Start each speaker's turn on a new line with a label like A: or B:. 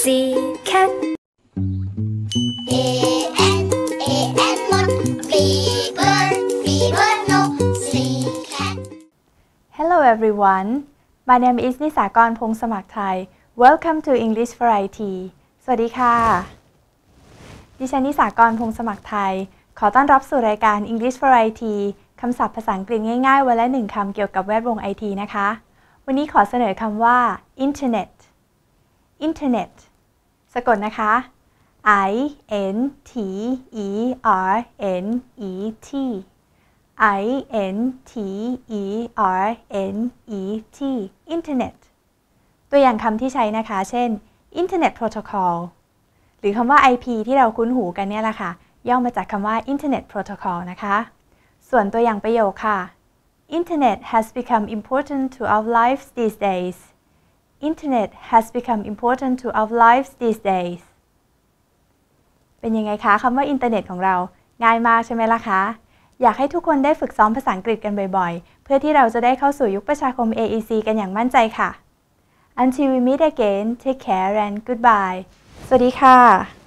A: cat
B: A-N mot B bird no C cat
C: Hello everyone my name is นิสากร พงษ์สมัครไทย Welcome to English Variety สวัสดีค่ะดิฉันนิสากร พงษ์สมัครไทยขอต้อนรับสู่รายการ English Variety คำศัพท์ภาษาอังกฤษง่ายๆวันละ1คำเกี่ยวกับแวดวง IT นะคะวันนี้ขอเสนอคำว่า Internet Internet สะกดนะคะ I-N-T-E-R-N-E-T I-N-T-E-R-N-E-T Internet ตัวอย่างคำที่ใช้นะคะเช่น Internet Protocol หรือคำว่า IP ที่เราคุ้นหูกันเนี่ยแหละค่ะย่อมาจากคำว่า Internet Protocol นะคะส่วนตัวอย่างประโยคค่ะ Internet has become important to our lives these days Internet has become important to our lives these days เป็นยังไงคะคำว่าอินเทอร์เน็ตของเราง่ายมากใช่ไหมล่ะคะอยากให้ทุกคนได้ฝึกซ้อมภาษาอังกฤษกันบ่อยๆเพื่อที่เราจะได้เข้าสู่ยุคประชาคม AEC กันอย่างมั่นใจค่ะ Until we meet again take care and goodbye สวัสดีค่ะ